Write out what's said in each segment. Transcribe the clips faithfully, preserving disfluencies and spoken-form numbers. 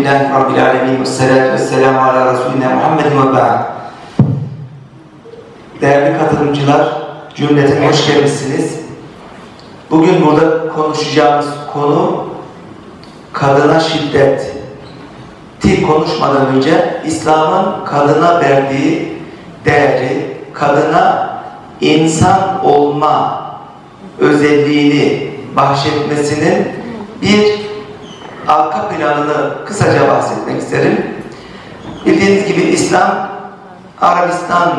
Elhamdülillahi Rabbil Alemin ve salatu ve selamu ala Resulina Muhammedin ve ba'd. Değerli katılımcılar, cümleten hoş gelmişsiniz. Bugün burada konuşacağımız konu kadına şiddet. Ti konuşmadan önce İslam'ın kadına verdiği değeri, kadına insan olma özelliğini bahşetmesinin bir arka planını kısaca bahsetmek isterim. Bildiğiniz gibi İslam, Arabistan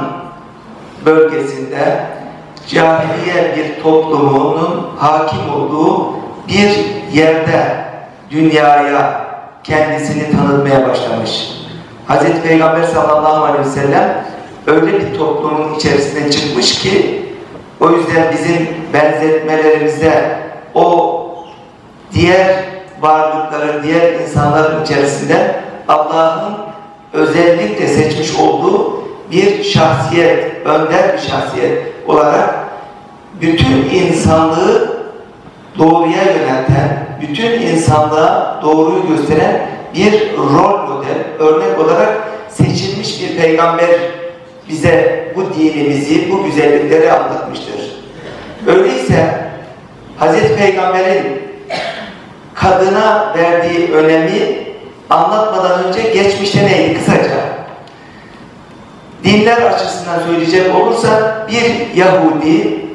bölgesinde cahiliye bir toplumunun hakim olduğu bir yerde dünyaya kendisini tanıtmaya başlamış. Hazreti Peygamber sallallahu aleyhi ve sellem öyle bir toplumun içerisine çıkmış ki o yüzden bizim benzetmelerimizde o diğer varlıkların, diğer insanların içerisinde Allah'ın özellikle seçmiş olduğu bir şahsiyet, önder bir şahsiyet olarak bütün insanlığı doğruya yönelten, bütün insanlığa doğruyu gösteren bir rol model, örnek olarak seçilmiş bir peygamber bize bu dinimizi, bu güzellikleri anlatmıştır. Öyleyse Hazreti Peygamber'in kadına verdiği önemi anlatmadan önce geçmişte neydi kısaca? Dinler açısından söyleyecek olursa bir Yahudi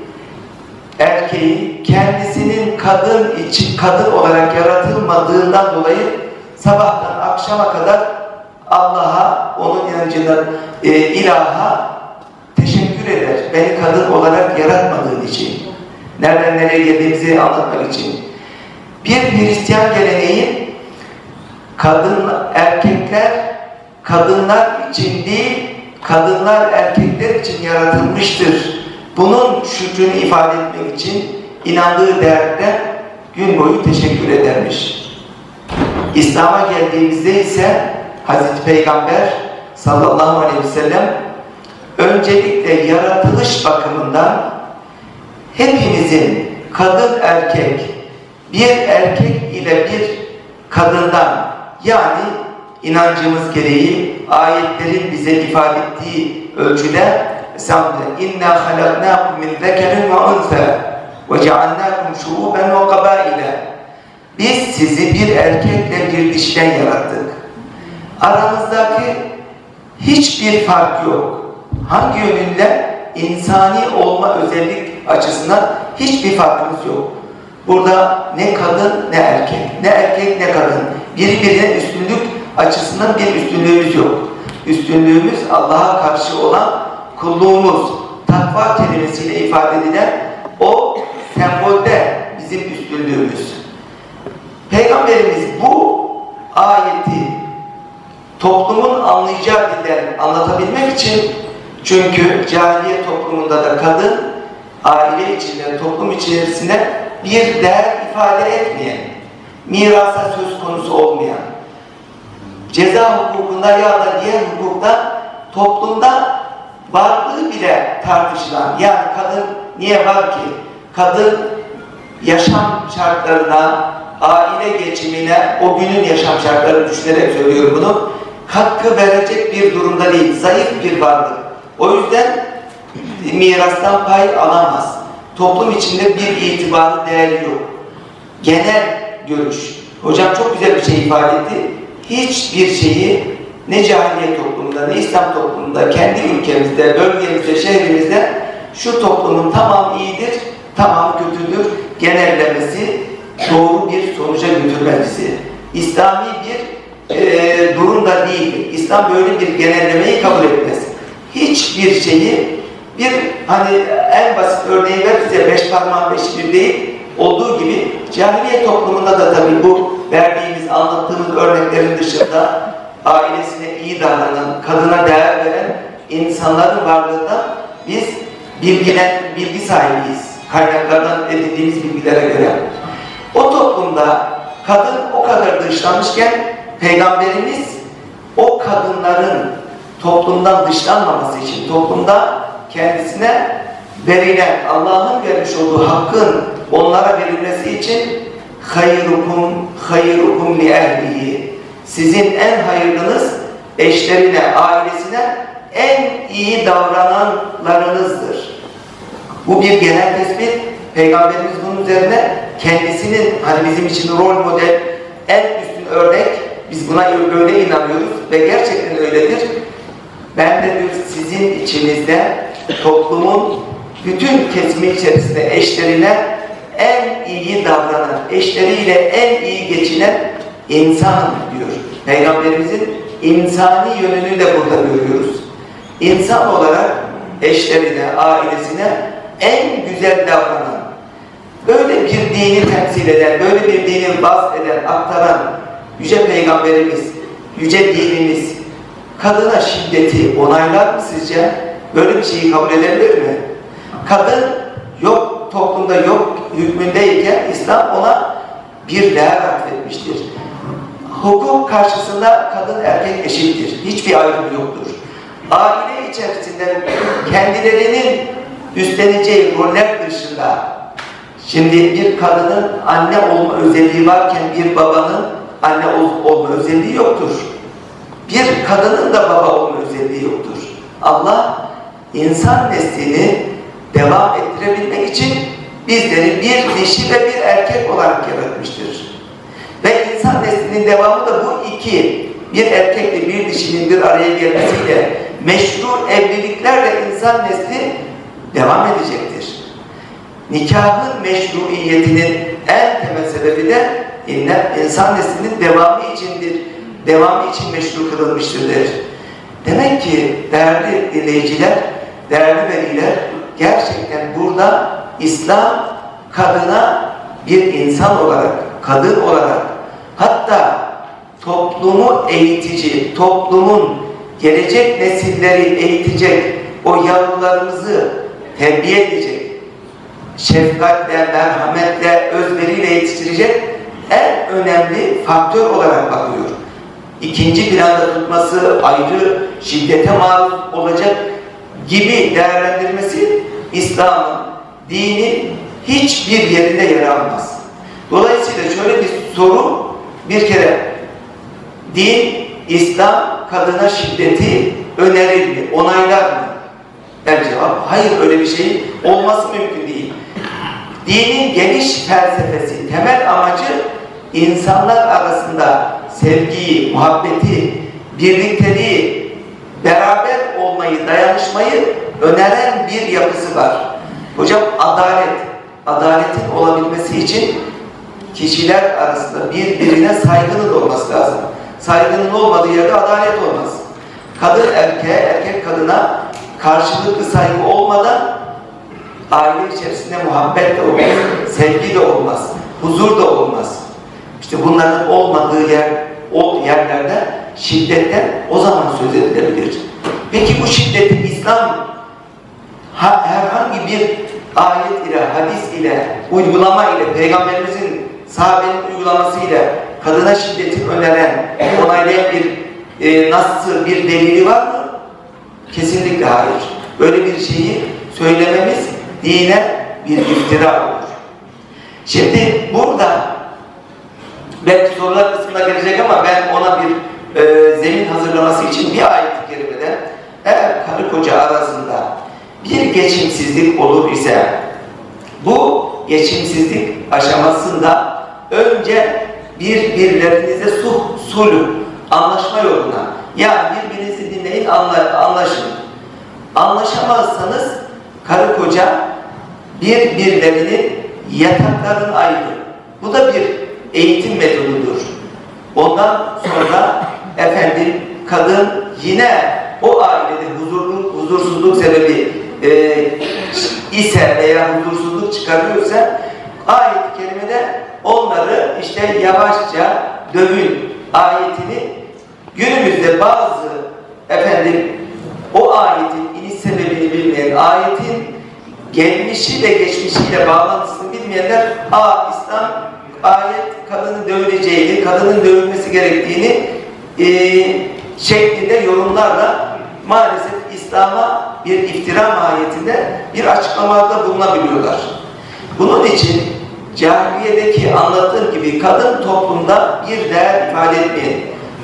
erkeği kendisinin kadın için kadın olarak yaratılmadığından dolayı sabahtan akşama kadar Allah'a, onun inancından e, ilaha teşekkür eder. Beni kadın olarak yaratmadığın için. Nereden nereye geldiğimizi anlatmak için. Bir Hristiyan geleneği kadın, erkekler kadınlar için değil, kadınlar erkekler için yaratılmıştır. Bunun şükrünü ifade etmek için inandığı değerde gün boyu teşekkür edermiş. İslam'a geldiğimizde ise Hazreti Peygamber sallallahu aleyhi ve sellem öncelikle yaratılış bakımından hepimizin kadın erkek, bir erkek ile bir kadından, yani inancımız gereği ayetlerin bize ifade ettiği ölçüde inna halaknakum min zekerin ve unsa ve cealnakum şuuben ve kabaile, biz sizi bir erkekle bir dişten yarattık. Aramızdaki hiçbir fark yok. Hangi yönünde? İnsani olma özellik açısından hiçbir farkımız yok. Burada ne kadın ne erkek, ne erkek ne kadın. Birbirine üstünlük açısından bir üstünlüğümüz yok. Üstünlüğümüz Allah'a karşı olan kulluğumuz, takva kelimesiyle ifade edilen o sembolde bizim üstünlüğümüz. Peygamberimiz bu ayeti toplumun anlayacağı dilden anlatabilmek için, çünkü cahiliye toplumunda da kadın aile içinde, toplum içerisinde bir değer ifade etmeyen, mirasa söz konusu olmayan, ceza hukukunda ya da diğer hukukta toplumda varlığı bile tartışılan, yani kadın niye var ki? Kadın yaşam şartlarına, aile geçimine, o günün yaşam şartlarını düşünerek söylüyorum bunu, katkı verecek bir durumda değil, zayıf bir varlık. O yüzden mirastan pay alamaz. Toplum içinde bir itibarı, değeri yok. Genel görüş. Hocam çok güzel bir şey ifade etti. Hiçbir şeyi ne cahiliye toplumunda, ne İslam toplumunda, kendi ülkemizde, bölgemizde, şehrimizde şu toplumun tamam iyidir, tamam kötüdür genellemesi doğru bir sonuca götürmez bizi. İslami bir e, durumda değil. İslam böyle bir genellemeyi kabul etmez. Hiçbir şeyi bir, hani en basit örneği ver bize, beş parmağın beşi bir değil olduğu gibi cahiliye toplumunda da tabii bu verdiğimiz, anlattığımız örneklerin dışında ailesine iyi davranan, kadına değer veren insanların varlığında biz bilgilen, bilgi sahibiyiz. Kaynaklardan edindiğimiz bilgilere göre. O toplumda kadın o kadar dışlanmışken Peygamberimiz o kadınların toplumdan dışlanmaması için, toplumda kendisine verilen, Allah'ın vermiş olduğu hakkın onlara verilmesi için hayrukum hayrukum li ehlihi, sizin en hayırlınız eşlerine, ailesine en iyi davrananlarınızdır. Bu bir genel tespit. Peygamberimiz bunun üzerine kendisinin hani bizim için rol model, en üstün örnek, biz buna böyle inanıyoruz ve gerçekten öyledir. Ben de diyor, sizin içinizde toplumun bütün kesimi içerisinde eşlerine en iyi davranan, eşleriyle en iyi geçinen insan diyor. Peygamberimizin insani yönünü de burada görüyoruz. İnsan olarak eşlerine, ailesine en güzel davranan, böyle bir dini temsil eden, böyle bir dini vaz eden, aktaran Yüce Peygamberimiz, Yüce dinimiz kadına şiddeti onaylar mı sizce? Böyle bir şeyi kabul edebilir mi? Kadın yok, toplumda yok hükmündeyken İslam ona bir değer atfetmiştir. Hukuk karşısında kadın erkek eşittir. Hiçbir ayrım yoktur. Aile içerisinde kendilerinin üstleneceği roller dışında, şimdi bir kadının anne olma özelliği varken bir babanın anne ol, olma özelliği yoktur. Bir kadının da baba olma özelliği yoktur. Allah insan neslini devam ettirebilmek için bizleri bir dişi ve bir erkek olarak yaratmıştır. Ve insan neslinin devamı da bu iki, bir erkekle bir dişinin bir araya gelmesiyle meşru evliliklerle insan nesli devam edecektir. Nikahın meşruiyetinin en temel sebebi de insan neslinin devamı içindir. Devamı için meşru kılınmıştır der. Demek ki değerli dinleyiciler, değerli veliler, gerçekten burada İslam kadına bir insan olarak, kadın olarak, hatta toplumu eğitici, toplumun gelecek nesilleri eğitecek, o yavrularımızı terbiye edecek, şefkatle, merhametle, özveriyle yetiştirecek en önemli faktör olarak bakıyor. İkinci planda tutması, ayrı şiddete maruz olacak gibi değerlendirmesi İslam'ın, dinin hiçbir yerinde yer almaz. Dolayısıyla şöyle bir soru, bir kere din, İslam kadına şiddeti önerir mi, onaylar mı? El cevap, hayır, öyle bir şey olması mümkün değil. Dinin geniş felsefesi, temel amacı insanlar arasında sevgiyi, muhabbeti, birlikteliği, beraber olmayı, dayanışmayı öneren bir yapısı var. Hocam adalet, adaletin olabilmesi için kişiler arasında birbirine saygının olması lazım. Saygının olmadığı yerde adalet olmaz. Kadın erkeğe, erkek kadına karşılıklı saygı olmadan aile içerisinde muhabbet de olmaz, sevgi de olmaz, huzur da olmaz. İşte bunların olmadığı yer, o yerlerde şiddetten o zaman söz edilebilir. Peki bu şiddeti İslam herhangi bir ayet ile, hadis ile, uygulama ile, Peygamberimizin, sahabenin uygulaması ile kadına şiddetin öneren, onaylayan bir e, nasıl bir delili var mı? Kesinlikle hayır. Böyle bir şeyi söylememiz dine bir iftira olur. Şimdi burada belki sorular kısmına gelecek ama ben ona bir e, zemin hazırlaması için bir ayet-i kerimede eğer karı koca arasında bir geçimsizlik olur ise bu geçimsizlik aşamasında önce birbirlerinize sulh, sulh, anlaşma yoluna, yani birbirinizi dinleyin, anla, anlaşın. Anlaşamazsanız karı koca birbirlerinin yatakların ayrı. Bu da bir eğitim metodudur. Ondan sonra efendim kadın yine o ailede huzurluk, huzursuzluk sebebi e, ise veya huzursuzluk çıkarıyorsa ayet-i kerimede onları işte yavaşça dövün ayetini günümüzde bazı efendim o ayetin iniş sebebini bilmeyen, ayetin gelmişi ve geçmişiyle bağlantısını bilmeyenler aa İslam ayet kadının dövüleceğini, kadının dövülmesi gerektiğini e, şeklinde yorumlarla maalesef İslam'a bir iftira mahiyetinde bir açıklamalarda bulunabiliyorlar. Bunun için cahiliyedeki anlattığım gibi kadın toplumda bir değer ifade etmeyen,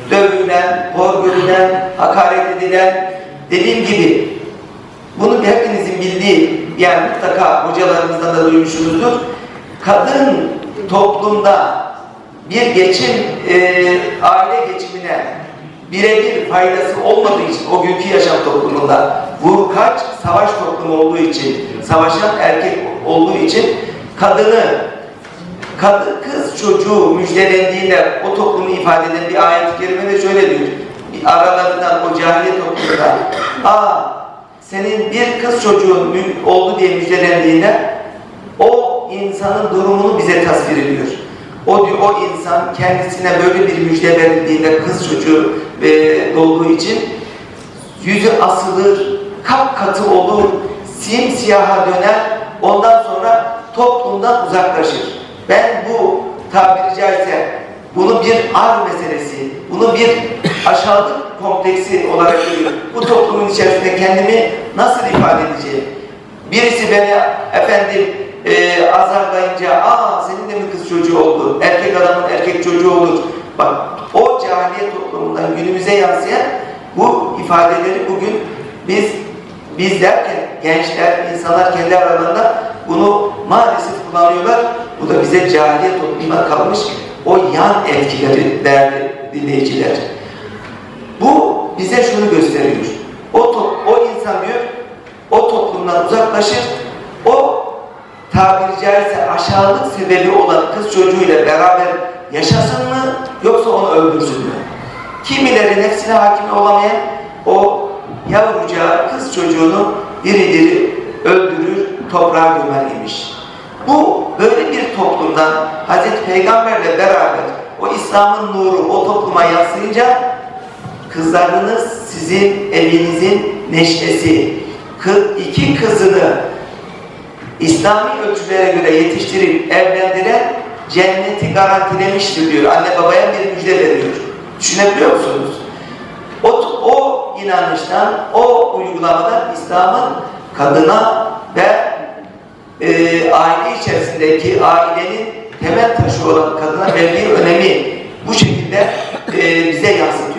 dövülen, hor görülen, hakaret edilen, dediğim gibi bunu hepinizin bildiği, yani mutlaka hocalarımızdan da duymuşsunuzdur. Kadın toplumda bir geçim, e, aile geçimine birebir faydası olmadığı için, o günkü yaşam toplumunda, vur kaç savaş toplumu olduğu için, savaşan erkek olduğu için kadını, kadın kız çocuğu müjdelendiğinde o toplumu ifade eden bir ayet-i kerimede şöyle diyor. Bir aralarından, o cahiliye toplumunda, aa senin bir kız çocuğun oldu diye müjdelendiğinde o insanın durumunu bize tasvir ediyor. O diyor, o insan kendisine böyle bir müjde verildiğinde kız çocuğu e, doğduğu için yüzü asılır, kapkatı olur, simsiyaha döner, ondan sonra toplumdan uzaklaşır. Ben bu tabiri caizse bunu bir ar meselesi, bunu bir aşağılık kompleksi olarak görüyorum. Bu toplumun içerisinde kendimi nasıl ifade edeceğim? Birisi beni efendim e, azarlayınca, aa senin de mi kız çocuğu oldu? Erkek adamın erkek çocuğu olur. Bak, o cahiliye toplumundan günümüze yansıyan bu ifadeleri bugün biz biz derken gençler, insanlar kendi aralarında bunu maalesef kullanıyorlar. Bu da bize cahiliye toplumuna kalmış o yan etkileri değerli dinleyiciler. Bu bize şunu gösteriyor. O, o insan diyor, o toplumdan uzaklaşır, o tabiri caizse aşağılık sebebi olan kız çocuğuyla beraber yaşasın mı, yoksa onu öldürsün mü? Kimileri nefsine hakim olamayan o yavrucağı kız çocuğunu diri diri öldürür, toprağa gömer imiş. Bu böyle bir toplumdan Hazreti Peygamberle beraber o İslam'ın nuru o topluma yansıyınca kızlarınız sizin evinizin neşesi. İki kızını İslami ölçülere göre yetiştirip evlendiren cenneti garantilemiştir diyor. Anne babaya bir müjde veriyor. Düşünebiliyor musunuz? O, o inanıştan, o uygulamadan İslam'ın kadına ve e, aile içerisindeki ailenin temel taşı olan kadına verdiği önemi bu şekilde e, bize yansıtıyor.